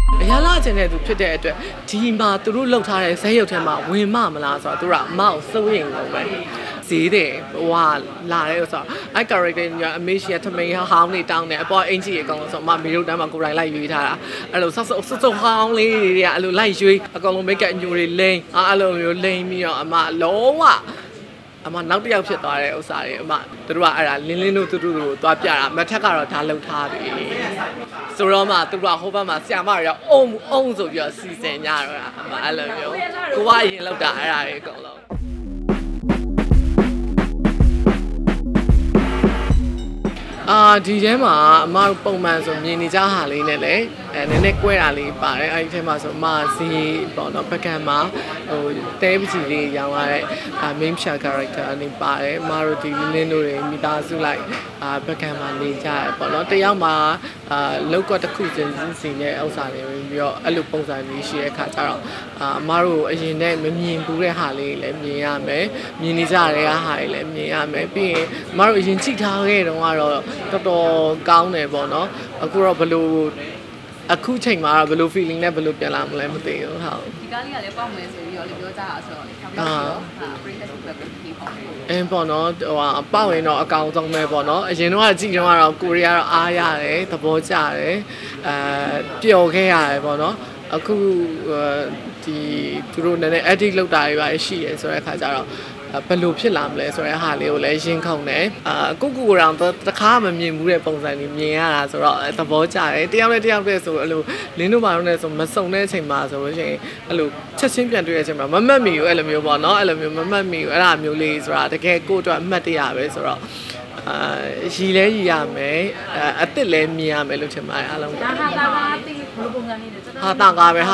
အရလာကျင်တဲ့သူဖြစ်တဲ့အတွက်ဒီမှာသူတို့လောက်ထားတဲ့ဇက်ရုပ်ထဲမှာဝင်မမလားဆိုတော့သူကအမောက်စိုးရင်လို့ပဲဈေးတယ်ဟိုကလာတယ်ဆိုတော့အဲ့ character ကအမေရှိရထမိန်ဟောင်းနေတောင်းတယ်အပေါ်အင်ကြီးအကောင်လို့ဆိုအမမီရုပ်တန်းမှာကိုယ်တိုင်လိုက်ရွေးထားတာအဲ့လိုဆော့ဟောင်းလေးတွေကအဲ့လိုလိုက်ရွေးအကောင်လုံး make up အညိုတွေလိမ့်အဲ့လိုမျိုးလိမ့်ပြီးတော့အမလုံးဝအမနောက်တစ်ယောက်ဖြစ်သွားတဲ့ဥစ္စာတွေအမသူတို့ကအဲ့ဒါလင်းတို့သူတို့ကိုသွားပြတာမထက်ကတော့ဒါလှုပ်ထားပြီဆိုတော့မှသူတို့ကဟိုဘက်မှာဆရာမတွေကအုံဆိုပြီးတော့စီစဉ်ကြတော့အမအဲ့လိုမျိုးကိုကအရင်လှုပ်တာအဲ့ဒါတွေအကုန်လုံးဒီထဲမှာအမပုံမှန်ဆိုမြင်နေကြဟာလေးနဲ့လည်းနည်းနည်းကွဲတာလေးပါတယ်အဲ့ဒီထဲမှာဆိုအမဇီပေါ့နော်ပကံမှာဟိုတဲပကြီးလေးရောင်းရတဲ့ main character အနေပါတယ်အမတို့ဒီလင်းတို့တွေမိသားစုလိုက်ပကံမှာနေကြရပေါ့နော်တယောက်မှာလောက်ကွက်တစ်ခုချင်းစီနဲ့ဥစ္စာတွေပြီးတော့အဲ့လိုပုံစံမျိုးရှိတဲ့အခါကျတော့အမတို့အရင်နဲ့မမြင်ဘူးတဲ့ဟာလေးလည်းမြင်ရမယ်မြင်နေကြတဲ့ဟာတွေလည်းမြင်ရမယ်ပြီးရင်အမတို့အရင်ကြည့်ထားခဲ့တော့ကတော့တော်တော်ကောင်းတယ်ပေါ့နော်အခုတော့ဘလို့အခုချိန်မှာဘယ်လို feeling နဲ့ဘယ်လိုပြန်လာမလဲမသိဘူးဟုတ်ဒီကားလေးကလည်းပေါက်မယ်ဆိုပြီးတော့လည်းပြောကြတာဆိုတော့လေထောင်ပြောပြီးတော့ပရိသတ်တွေပဲပြီးပေါ့ပေါ့နော်ဟိုပေါက်ရင်တော့အကောင်ဆုံးပဲပေါ့နော်အရင်တော့ကြည့်တော့ကတော့ကိုရီးယားတော့အားရတယ်သဘောကျတယ်ပျော်ခဲ့ရတယ်ပေါ့နော်အခုဒီသူတို့နည်းနည်း edit လုပ်တာတွေပါရှိရဆိုတဲ့အခါကျတော့ဘယ်လိုဖြစ်လာမလဲဆိုတဲ့ဟာလေးကိုလည်းရှင်းခုံတယ်ကိုရောင်တခါမမြင်ဘူးတဲ့ပုံစံလေးမြင်ရတာဆိုတော့သဘောကျတယ်တယောက်နဲ့တယောက်တည်းဆိုအဲ့လိုလင်းတို့ဘာလို့လဲဆိုမစုံတဲ့အချိန်မှာဆိုလို့ရှိရင်အဲ့လိုချက်ချင်းပြန်တွေ့တဲ့အချိန်မှာမမှတ်မိဘူးအဲ့လိုမျိုးပေါ့နော်အဲ့လိုမျိုးမမှတ်မိဘူးအဲ့ဒါမျိုးလေးဆိုတာတကယ်ကိုအတွက်အမှတ်တရပဲဆိုတော့ရီလဲရီရမယ်အစ်စ်လဲမြင်ရမယ်လို့ထင်ပါတယ်အားလုံးဒါဟာတာကားတိဘယ်လိုပုံစံလေးလဲဟာတာကားပဲ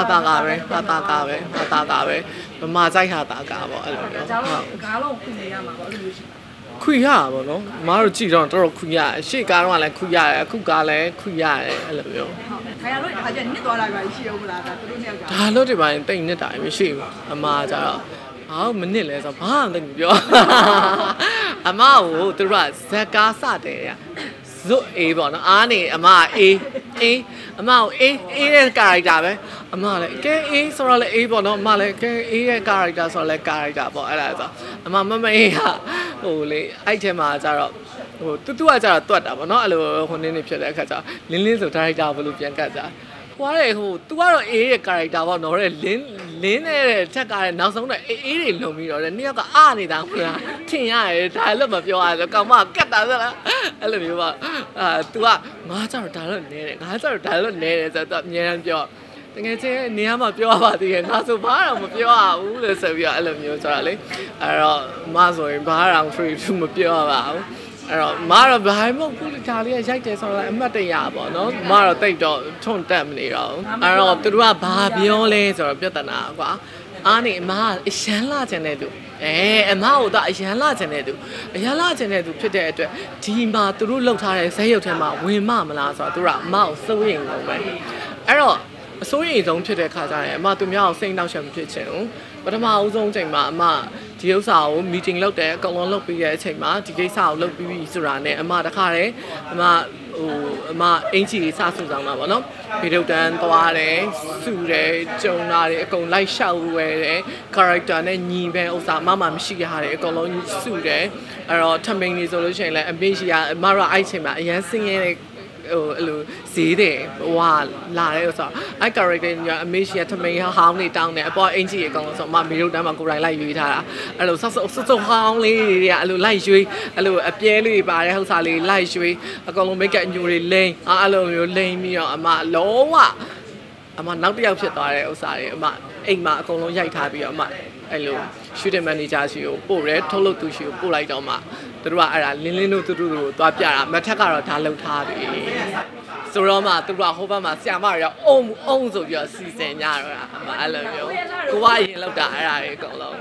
မမကြိုက်ဟာတာကားပေါ့အဲ့လိုမျိုးဟုတ်ကားလုံးခွင့်နေရမှာပေါ့အဲ့လိုမျိုးရှိခွေရပါဘောနော်မအားတို့ကြည့်တော့တော်တော်ခွေရရှေ့ကားတော့လည်းခွေရတယ်အခုကားလည်းခွေရတယ်အဲ့လိုမျိုးဟုတ်ခါရတို့ဒါကြနစ်သွားတာပဲရှိအောင်မလားဒါသူတို့နှစ်ယောက်ကဒါလို့ဒီပိုင်းတိတ်နစ်တာမရှိဘူးအမကြတော့မနစ်လဲဆိုဘာမှမပြောအမကိုသူတို့ကဇက်ကားစတယ်ရဇွတ်အေးပေါ့နော်အားနေအမအေးအမကိုအေးတဲ့ character ပဲအမလည်းကဲအေးဆိုတော့လည်းအေးပေါ့နော်အမလည်းကဲအေးရဲ့ character ဆိုတော့လည်း character ပေါ့အဲ့ဒါဆိုအမမအေးဟာဟိုလေအဲ့ထဲမှာကျတော့ဟိုတူကကျတော့တွတ်တာပေါ့နော်အဲ့လိုဟိုနင်းနေဖြစ်တဲ့အခါကျလင်းဆို character ဘယ်လိုပြန်ကတ်ကြဟွာတဲ့ဟို तू ကတော့အေးရဲ့ character ပေါ့နော်တဲ့လင်းနေတဲ့ထက်ကတဲ့နောက်ဆုံးတော့အေးတွေလုံပြီးတော့တဲ့နှစ်ယောက်ကအားနေတာမလားထင်ရတယ်ဒါလည်းမပြောရဆိုကောင်မကတ်တာဆိုလားအဲ့လိုမျိုးပါतू ကငါကျတော့ဒါလည်းနဲတယ်ငါကျတော့ဒါလည်းနဲတယ်ဆိုတော့အများကြီးပြောတကယ်ချင်းနေရာမှာပြောရပါသေးတယ်ငါဆိုဘာတော့မပြောရဘူးလို့ဆိုပြီးတော့အဲ့လိုမျိုးဆိုတာလေအဲ့တော့မဆိုရင်ဘာတော့ free to မပြောရပါဘူးအဲ့တော့မတော့ဘာမှမဟုတ်ဘူးဒါလေးရိုက်တယ်ဆိုတော့အမှတ်တရပေါ့နော်မတော့တိတ်တော့ထွန်းတက်မနေတော့အဲ့တော့သူတို့ကဘာပြောလဲဆိုတော့ပြဿနာကွာအားနေအမအရန်လာချင်တဲ့သူအမကိုတော့အရန်လာချင်တဲ့သူဖြစ်တဲ့အတွက်ဒီမှာသူတို့လောက်ထားတဲ့ဇက်ရုပ်ထဲမှာဝင်မမလားဆိုတော့သူကအမကိုစိုးရင်လို့ပဲအဲ့တော့အစိုးရိမ်ဆုံးဖြစ်တဲ့ခါကျရင်အမသူများကိုစိတ်နှောက်ယှက်မဖြစ်ချင်ဘူးပထမအဦးဆုံးချိန်မှာအမဒီဥစ္စာကို meeting လုပ်တယ်အကုန်လုံးလုပ်ပြီးတဲ့အချိန်မှာဒီကိစ္စကိုလုပ်ပြီးပြီဆိုတာနဲ့အမတခါတည်းအမအင်ဂျီလေးစဆူဆောင်တာပေါ့နော်ဗီဒီယိုတန်းသွားတယ်ဆူတယ်ကြုံတာတွေအကုန်လိုက်ရှောက်ဝဲတယ် character နဲ့ညီပဲဥစ္စာမရှိရတဲ့ အကုန်လုံးဆူတယ်အဲ့တော့ထမိန်နေဆိုလို့ရှိရင်လည်းအမေရှိရအမတို့အဲ့ချိန်မှာအရန်စင်းရဲတဲ့ဟိုအဲ့လိုဈေးတယ်ဟိုလာတယ်ဆိုတော့အဲ့ character ကအမေရှိရထမိန်ဟောင်းနေတောင်းတယ်အပေါ်အင်ကြီးအကောင်လို့ဆိုအမမီရုပ်တန်းမှာကိုယ်တိုင်လိုက်ရွေးထားတာအဲ့လိုဆော့ဟောင်းလေးတွေကအဲ့လိုလိုက်ရွေးအဲ့လိုအပြဲလေးပါတဲ့ဥစ္စာလေးလိုက်ရွေးအကောင်လုံး make up အညိုတွေလိမ့်အဲ့လိုမျိုးလိမ့်ပြီးတော့အမလုံးဝအမနောက်တစ်ယောက်ဖြစ်သွားတဲ့ဥစ္စာတွေအမအိမ်မှာအကုန်လုံးရိုက်ထားပြီးတော့အမအဲ့လို shooting manager ရှိကိုပို့တယ်ထုတ်လုပ်သူရှိကိုပို့လိုက်တော့မှသူတို့ကအဲ့ဒါလင်းတို့သူတို့ကိုသွားပြတာမထက်ကတော့ဒါလှုပ်ထားပြီဆိုတော့မှသူတို့ကဟိုဘက်မှာဆရာမတွေကအုံဆိုပြီးတော့စီစဉ်ကြတော့တာအဲ့လိုမျိုးကိုကအရင်လောက်တာအဲ့ဒါတွေအကုန်လုံး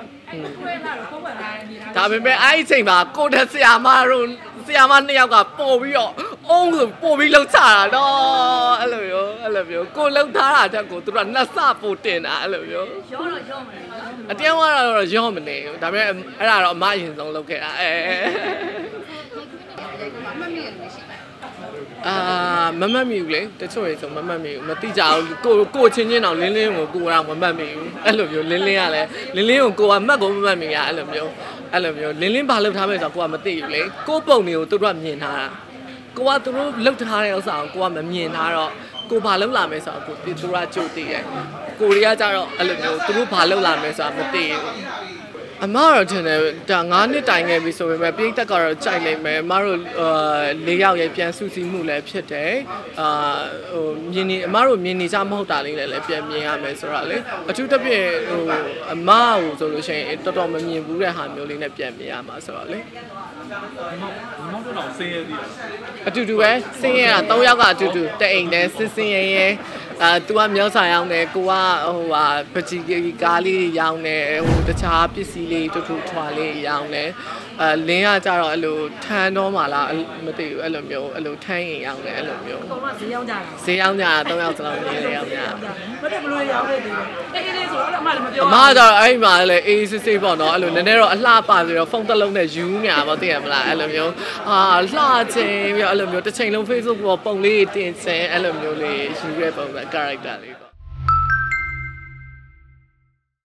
ဒါပေမဲ့အဲ့ဒီချိန်မှာကိုတဲ့ဆရာမနှစ်ယောက်ကပို့ပြီးတော့အုံဆိုပို့ပြီးလှုပ်ချတာတော့အဲ့လိုမျိုးကိုလှုပ်ထားတာတက်ကိုသူတို့ကနှစ်ဆပို့တင်တာအဲ့လိုမျိုးရောမနေအတင်းကတော့ရောမနေဘူးဒါပေမဲ့အဲ့ဒါတော့အမအရင်ဆုံးလုပ်ခဲ့တာမမတ်မိဘူးလေတချို့ရေဆိုမမတ်မိဘူးမတိကြဘူးကိုချင်းချင်းတော့လင်းကိုကိုတော့မမတ်မိဘူးအဲ့လိုမျိုးလင်းကလည်းလင်းကိုကိုကမှတ်ကိုမမတ်မိရအဲ့လိုမျိုးလင်းဘာလုပ်ထားမယ်ဆိုတော့ကိုကမသိဘူးလေကိုပုံတွေကိုသူတို့ကမြင်ထားတာကိုကသူတို့လုပ်ထားတဲ့ဥစ္စာကိုကိုကမမြင်ထားတော့ကိုဘာလုပ်လာမယ်ဆိုတော့ကိုသူတို့ကကြိုသိတယ်ကိုရီးယားကျတော့အဲ့လိုမျိုးသူတို့ဘာလုပ်လာမယ်ဆိုတာမသိဘူးအမတော့ထင်တယ်ဒါ9နှစ်တိုင်ခဲ့ပြီဆိုပေမဲ့ပြိတက်ကတော့ကြိုက်လိမ့်မယ်အမတို့၄ယောက်ရဲ့ပြန်စုစည်းမှုလည်းဖြစ်တယ်ဟိုမြင်နေအမတို့မြင်နေကြမဟုတ်တာလေးလည်းပြန်မြင်ရမယ်ဆိုတော့လေအထူးသဖြင့်ဟိုအမကိုဆိုလို့ရှိရင်တော်တော်မမြင်ဘူးတဲ့ဟာမျိုးလေးနဲ့ပြန်မြင်ရမှာဆိုတော့လေမောင်တော့ဆင်းရဲသေးတယ်အတူတူပဲဆင်းရဲတာ3ယောက်ကအတူတူတအိမ်နဲ့ဆင်းရဲသူကမြောက်စာရောင်းတယ်ကိုကဟိုဟာပကြီးကားလေးရောင်းတယ်ဟိုတခြားပစ္စည်းလေးတူတူထွာလေးရောင်းတယ်လင်းကကြတော့အဲ့လိုထမ်းတော့မှလားမသိဘူးအဲ့လိုမျိုးအဲ့လိုထမ်းရင်ရောင်းတယ်အဲ့လိုမျိုးကိုကဈေးရောက်ကြတာဈေးရောက်ကြတာ3ယောက်စလုံးနေရောင်းကြဘာလို့ဘလို့ရောင်းနေတယ်အေးလေးဆိုတော့အမလည်းမပြောအမကတော့အဲ့မှာလည်းအေးစစ်စစ်ပေါ့နော်အဲ့လိုနည်းနည်းတော့အလှပါဆိုတော့ဖုန်းတစ်လုံးနဲ့ယူနေတာပေါ့သိရမလားအဲ့လိုမျိုးလှချင်ပြီးအဲ့လိုမျိုးတစ်ချိန်လုံး Facebook ပေါ်ပုံလေးတင်စင်အဲ့လိုမျိုးလေးယူရဲပုံစံ character လေး